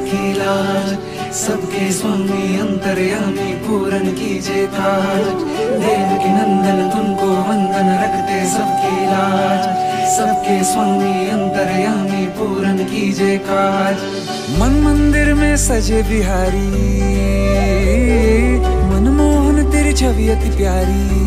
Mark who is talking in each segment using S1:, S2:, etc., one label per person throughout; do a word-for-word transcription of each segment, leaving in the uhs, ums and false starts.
S1: सबकी लाज, सबके स्वामी अंतर्यामी पूरन कीजिए काज। देवकी नंदन तुमको वंदन रखते सबकी लाज, सबके स्वामी अंतर्यामी पूरन कीजिए काज। मन मंदिर में सजे बिहारी, मनमोहन तेरी छवि अति प्यारी।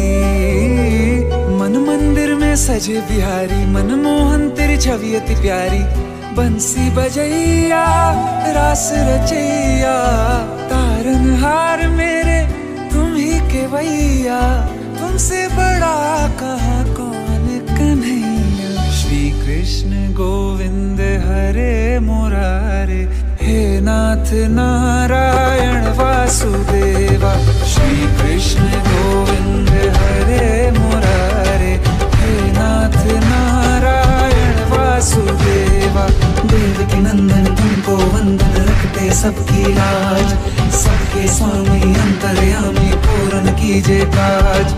S1: मन मंदिर में सजे बिहारी, मनमोहन तेरी छवि अति प्यारी। बंसी बजैया रास रचैया, तारनहार मेरे तुम ही के भैया। तुमसे बड़ा कहाँ कौन कन्हैया। श्री कृष्ण गोविंद हरे मुरारे, हे नाथ नारायण वासुदेवा। श्री कृष्ण गोविंद हरे मुरारे, हे नाथ नारायण वासुदेवा। देवकी नंदन तुमको वंदन रखते सबकी लाज, सबके स्वामी अंतर्यामी पूरन कीजिए काज।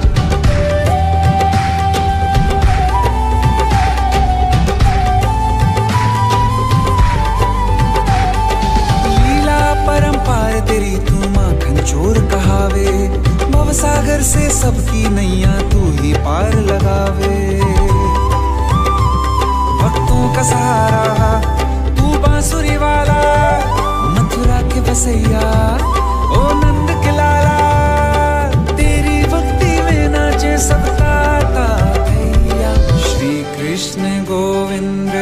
S1: परंपार तेरी तू माखन चोर कहावे, भवसागर से सबकी नैया तू ही पार लगावे। भक्तों का सहारा तू बांसुरी वाला, मथुरा के बसैया ओ नंद के लाला। तेरी भक्ति में नाचे सब ताता भैया। श्री कृष्ण गोविंद,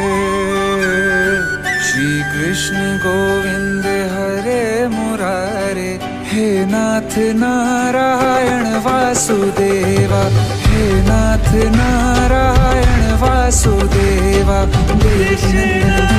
S1: श्री कृष्ण गोविंद हरे मुरारे, हे नाथ नारायण वासुदेवा। हे नाथ नारायण वासुदेवा। देवकी नंदन